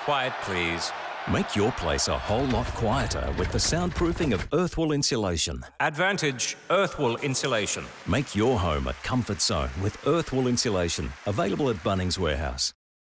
Quiet, please. Make your place a whole lot quieter with the soundproofing of Earthwool insulation. Advantage Earthwool insulation. Make your home a comfort zone with Earthwool insulation, available at Bunnings Warehouse.